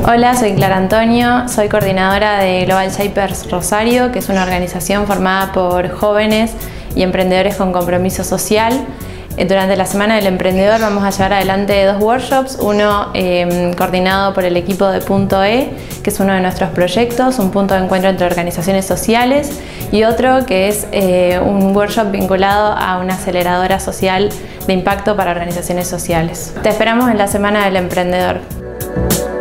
Hola, soy Clara Antonio, soy coordinadora de Global Shapers Rosario, que es una organización formada por jóvenes y emprendedores con compromiso social. Durante la Semana del Emprendedor vamos a llevar adelante dos workshops, uno coordinado por el equipo de Punto E, que es uno de nuestros proyectos, un punto de encuentro entre organizaciones sociales, y otro que es un workshop vinculado a una aceleradora social de impacto para organizaciones sociales. Te esperamos en la Semana del Emprendedor.